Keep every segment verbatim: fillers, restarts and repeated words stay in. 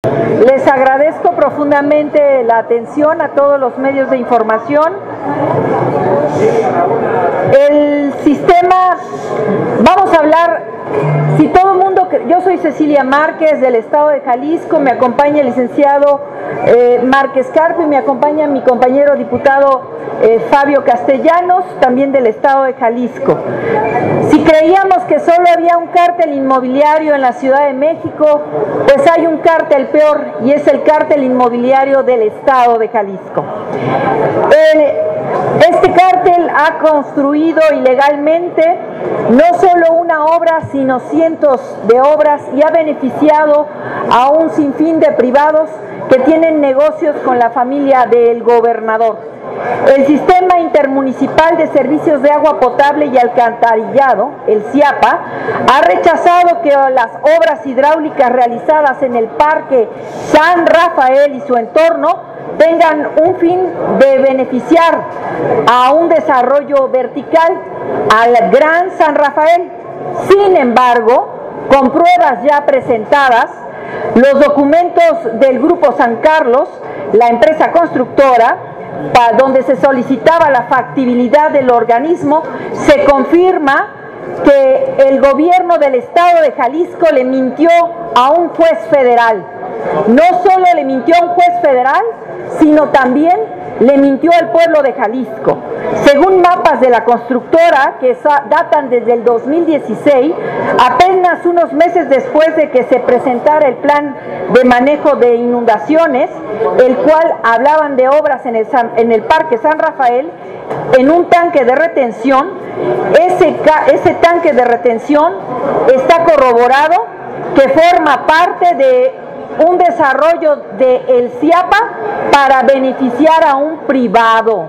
Les agradezco profundamente la atención a todos los medios de información. El sistema, vamos a hablar, si todo el mundo, yo soy Cecilia Márquez del estado de Jalisco, me acompaña el licenciado eh, Márquez Carpio y me acompaña mi compañero diputado eh, Fabio Castellanos, también del estado de Jalisco. Si creíamos que solo había un cártel inmobiliario en la Ciudad de México, pues hay un cártel peor y es el cártel inmobiliario del estado de Jalisco. El, este cártel ha construido ilegalmente no solo una obra, sino cientos de obras y ha beneficiado a un sinfín de privados que tienen negocios con la familia del gobernador. El Sistema Intermunicipal de Servicios de Agua Potable y Alcantarillado, el SIAPA, ha rechazado que las obras hidráulicas realizadas en el Parque San Rafael y su entorno tengan un fin de beneficiar a un desarrollo vertical al Gran San Rafael. Sin embargo, con pruebas ya presentadas, los documentos del Grupo San Carlos, la empresa constructora, para donde se solicitaba la factibilidad del organismo, se confirma que el gobierno del estado de Jalisco le mintió a un juez federal. No solo le mintió a un juez federal, sino también le mintió al pueblo de Jalisco. Según mapas de la constructora, que datan desde el dos mil dieciséis, apenas unos meses después de que se presentara el plan de manejo de inundaciones, el cual hablaban de obras en el, en el Parque San Rafael, en un tanque de retención, ese, ese tanque de retención está corroborado que forma parte de un desarrollo del SIAPA para beneficiar a un privado.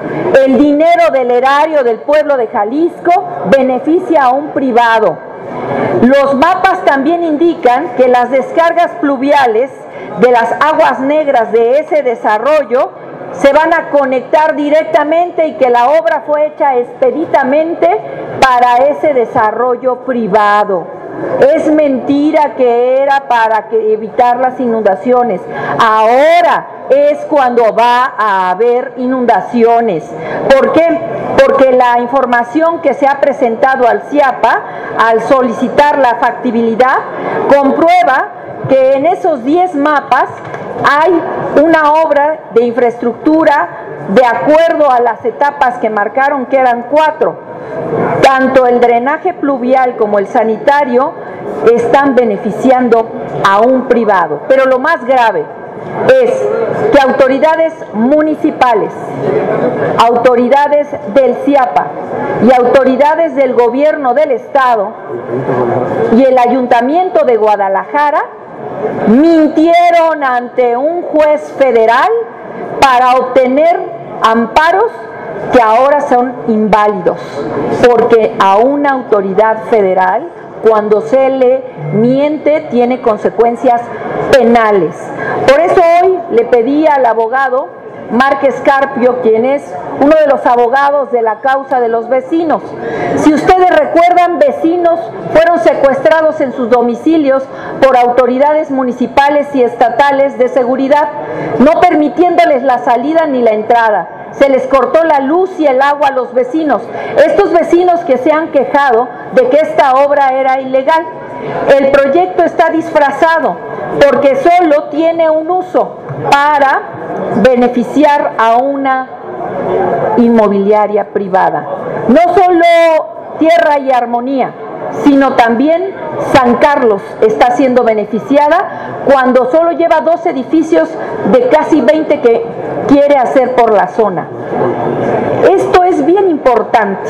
El dinero del erario del pueblo de Jalisco beneficia a un privado. Los mapas también indican que las descargas pluviales de las aguas negras de ese desarrollo se van a conectar directamente y que la obra fue hecha expeditamente para ese desarrollo privado. Es mentira que era para que evitar las inundaciones. Ahora es cuando va a haber inundaciones. ¿Por qué? Porque la información que se ha presentado al SIAPA, al solicitar la factibilidad, comprueba que en esos diez mapas hay una obra de infraestructura de acuerdo a las etapas que marcaron, que eran cuatro. Tanto el drenaje pluvial como el sanitario están beneficiando a un privado. Pero lo más grave es que autoridades municipales, autoridades del SIAPA y autoridades del gobierno del estado y el ayuntamiento de Guadalajara mintieron ante un juez federal para obtener amparos que ahora son inválidos, porque a una autoridad federal, cuando se le miente, tiene consecuencias penales. Por eso hoy le pedí al abogado Márquez Carpio, quien es uno de los abogados de la causa de los vecinos. Si ustedes recuerdan, vecinos fueron secuestrados en sus domicilios por autoridades municipales y estatales de seguridad, no permitiéndoles la salida ni la entrada. Se les cortó la luz y el agua a los vecinos. Estos vecinos que se han quejado de que esta obra era ilegal. El proyecto está disfrazado porque solo tiene un uso para beneficiar a una inmobiliaria privada. No solo Tierra y Armonía, sino también San Carlos está siendo beneficiada cuando solo lleva dos edificios de casi veinte que quiere hacer por la zona. Esto es bien importante.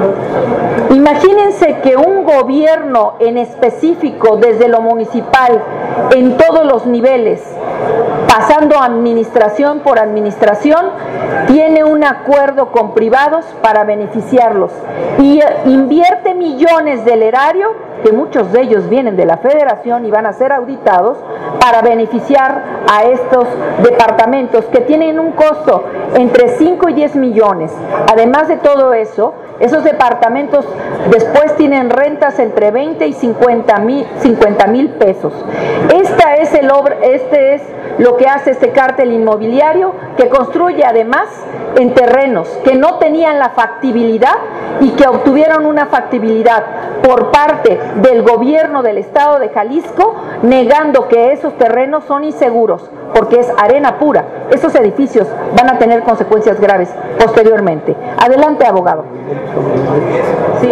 Imagínense que un gobierno en específico, desde lo municipal, en todos los niveles, pasando administración por administración, tiene un acuerdo con privados para beneficiarlos y invierte millones del erario, que muchos de ellos vienen de la federación y van a ser auditados, para beneficiar a estos departamentos que tienen un costo entre cinco y diez millones. Además de todo eso, esos departamentos después tienen rentas entre veinte y cincuenta mil pesos. Esta es el obra, este es lo que hace este cártel inmobiliario, que construye además en terrenos que no tenían la factibilidad y que obtuvieron una factibilidad por parte del gobierno del estado de Jalisco, negando que esos terrenos son inseguros, porque es arena pura. Esos edificios van a tener consecuencias graves posteriormente. Adelante, abogado. Sí,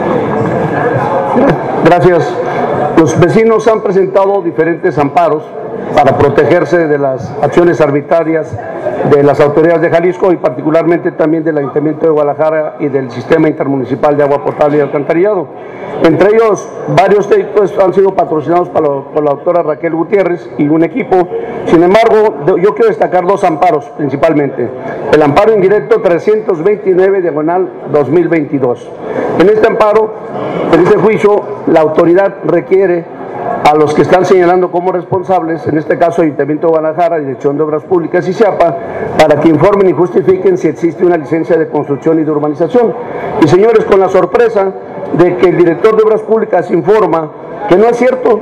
gracias. Los vecinos han presentado diferentes amparos para protegerse de las acciones arbitrarias de las autoridades de Jalisco y particularmente también del Ayuntamiento de Guadalajara y del Sistema Intermunicipal de Agua Potable y Alcantarillado. Entre ellos, varios delitos han sido patrocinados por la, por la doctora Raquel Gutiérrez y un equipo. Sin embargo, yo quiero destacar dos amparos principalmente. El amparo indirecto trescientos veintinueve diagonal dos mil veintidós. En este amparo, en este juicio, la autoridad requiere a los que están señalando como responsables, en este caso Ayuntamiento de Guadalajara, Dirección de Obras Públicas y CIAPA, para que informen y justifiquen si existe una licencia de construcción y de urbanización. Y señores, con la sorpresa de que el director de Obras Públicas informa que no es cierto,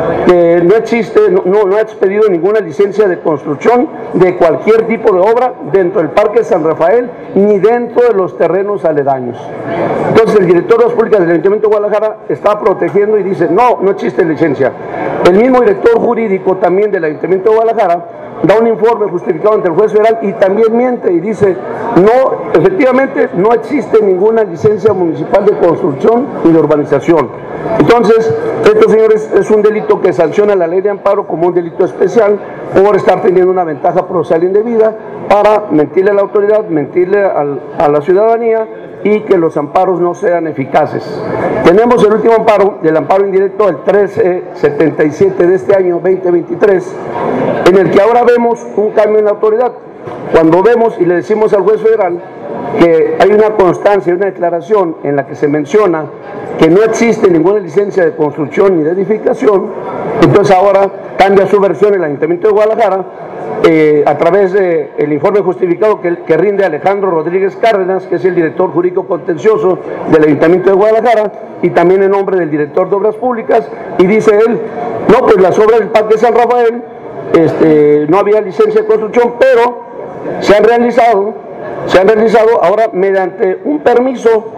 que no existe, no, no ha expedido ninguna licencia de construcción de cualquier tipo de obra dentro del Parque San Rafael ni dentro de los terrenos aledaños. Entonces el director de Obras Públicas del Ayuntamiento de Guadalajara está protegiendo y dice, no, no existe licencia. El mismo director jurídico también del Ayuntamiento de Guadalajara da un informe justificado ante el juez federal y también miente y dice, no, efectivamente no existe ninguna licencia municipal de construcción y de urbanización. Entonces, esto, señores, es un delito que sanciona la ley de amparo como un delito especial por estar teniendo una ventaja procesal indebida para mentirle a la autoridad, mentirle al, a la ciudadanía y que los amparos no sean eficaces. Tenemos el último amparo, el amparo indirecto, el trece setenta y siete de este año veinte veintitrés, en el que ahora vemos un cambio en la autoridad. Cuando vemos y le decimos al juez federal que hay una constancia, una declaración en la que se menciona que no existe ninguna licencia de construcción ni de edificación, entonces ahora cambia su versión el Ayuntamiento de Guadalajara eh, a través del de informe justificado que, que rinde Alejandro Rodríguez Cárdenas, que es el director jurídico contencioso del Ayuntamiento de Guadalajara, y también en nombre del director de Obras Públicas, y dice él, no, pues las obras del Parque San Rafael, este, no había licencia de construcción, pero se han realizado, se han realizado ahora mediante un permiso,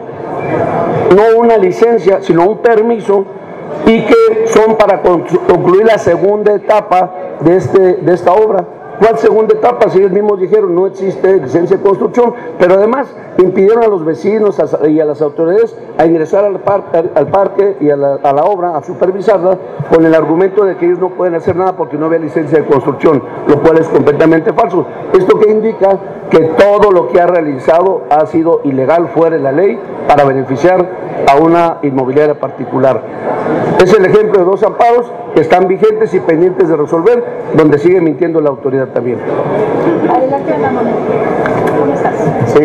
no una licencia, sino un permiso, y que son para concluir la segunda etapa de, este, de esta obra. ¿Cuál segunda etapa? Si ellos mismos dijeron no existe licencia de construcción, pero además impidieron a los vecinos y a las autoridades a ingresar al, par, al parque y a la, a la obra, a supervisarla, con el argumento de que ellos no pueden hacer nada porque no había licencia de construcción, lo cual es completamente falso. Esto que indica que todo lo que ha realizado ha sido ilegal, fuera de la ley, para beneficiar a una inmobiliaria particular. Es el ejemplo de dos amparos que están vigentes y pendientes de resolver, donde sigue mintiendo la autoridad también. Adelante, Ana Manuel. ¿Cómo estás? Sí.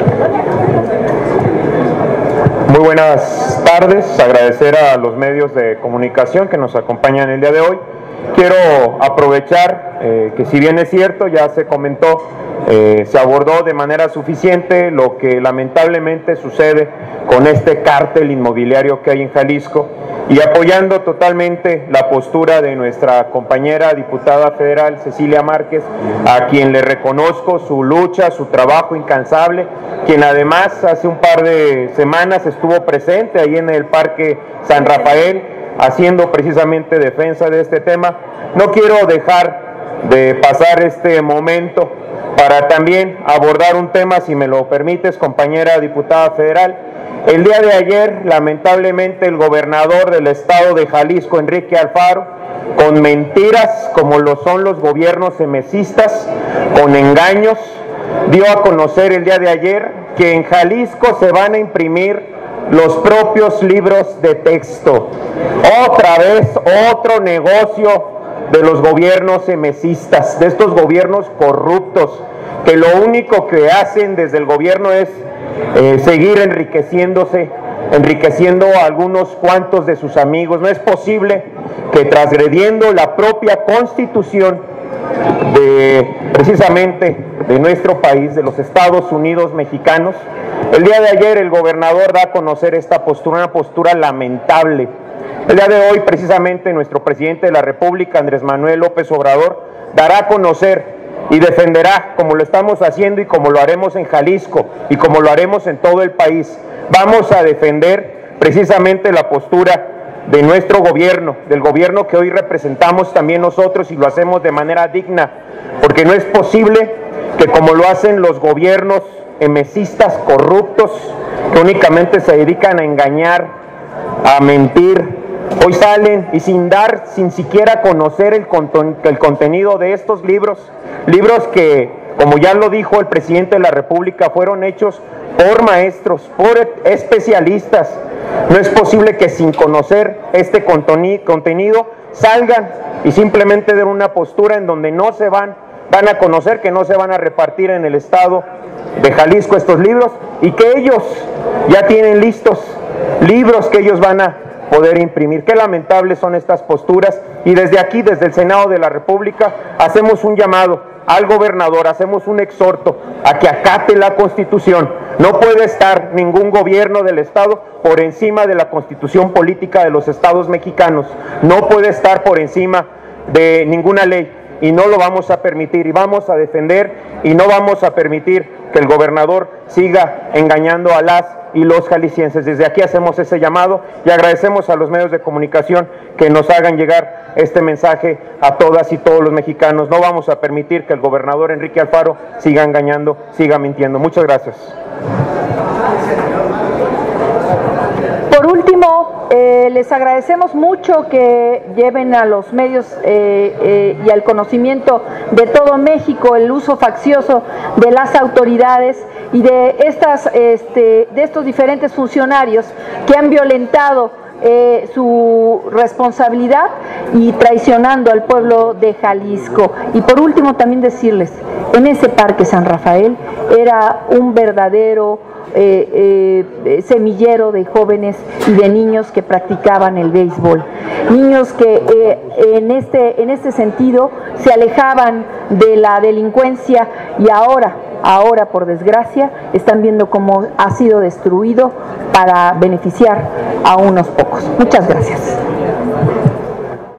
Muy buenas tardes. Agradecer a los medios de comunicación que nos acompañan el día de hoy. Quiero aprovechar eh, que si bien es cierto, ya se comentó, eh, se abordó de manera suficiente lo que lamentablemente sucede con este cártel inmobiliario que hay en Jalisco, y apoyando totalmente la postura de nuestra compañera diputada federal Cecilia Márquez, a quien le reconozco su lucha, su trabajo incansable, quien además hace un par de semanas estuvo presente ahí en el Parque San Rafael, haciendo precisamente defensa de este tema. No quiero dejar de pasar este momento para también abordar un tema, si me lo permites, compañera diputada federal. El día de ayer, lamentablemente, el gobernador del estado de Jalisco, Enrique Alfaro, con mentiras como lo son los gobiernos emesistas, con engaños, dio a conocer el día de ayer que en Jalisco se van a imprimir los propios libros de texto. Otra vez, otro negocio de los gobiernos emesistas, de estos gobiernos corruptos, que lo único que hacen desde el gobierno es eh, seguir enriqueciéndose, enriqueciendo a algunos cuantos de sus amigos. No es posible que, transgrediendo la propia constitución de, precisamente, de nuestro país, de los Estados Unidos mexicanos, el día de ayer el gobernador da a conocer esta postura, una postura lamentable, El día de hoy, precisamente, nuestro presidente de la República, Andrés Manuel López Obrador, dará a conocer y defenderá, como lo estamos haciendo y como lo haremos en Jalisco y como lo haremos en todo el país. Vamos a defender precisamente la postura de nuestro gobierno, del gobierno que hoy representamos también nosotros, y lo hacemos de manera digna, porque no es posible que, como lo hacen los gobiernos emesistas corruptos, que únicamente se dedican a engañar, a mentir, hoy salen y sin dar, sin siquiera conocer el, conten el contenido de estos libros, libros que, como ya lo dijo el presidente de la República, fueron hechos por maestros, por especialistas. No es posible que sin conocer este contenido salgan y simplemente den una postura en donde no se van, van a conocer que no se van a repartir en el estado de Jalisco estos libros, y que ellos ya tienen listos libros que ellos van a poder imprimir. Qué lamentables son estas posturas, y desde aquí, desde el Senado de la República, hacemos un llamado al gobernador, hacemos un exhorto a que acate la Constitución. No puede estar ningún gobierno del estado por encima de la Constitución política de los estados mexicanos, no puede estar por encima de ninguna ley, y no lo vamos a permitir, y vamos a defender, y no vamos a permitir que el gobernador siga engañando a las y los jaliscienses. Desde aquí hacemos ese llamado y agradecemos a los medios de comunicación que nos hagan llegar este mensaje a todas y todos los mexicanos. No vamos a permitir que el gobernador Enrique Alfaro siga engañando, siga mintiendo. Muchas gracias. Por último, eh, les agradecemos mucho que lleven a los medios eh, eh, y al conocimiento de todo México el uso faccioso de las autoridades y de, estas, este, de estos diferentes funcionarios que han violentado eh, su responsabilidad y traicionando al pueblo de Jalisco. Y por último, también decirles, en ese Parque San Rafael era un verdadero Eh, eh, semillero de jóvenes y de niños que practicaban el béisbol, niños que eh, en, este, en este sentido se alejaban de la delincuencia, y ahora, ahora por desgracia, están viendo cómo ha sido destruido para beneficiar a unos pocos. Muchas gracias.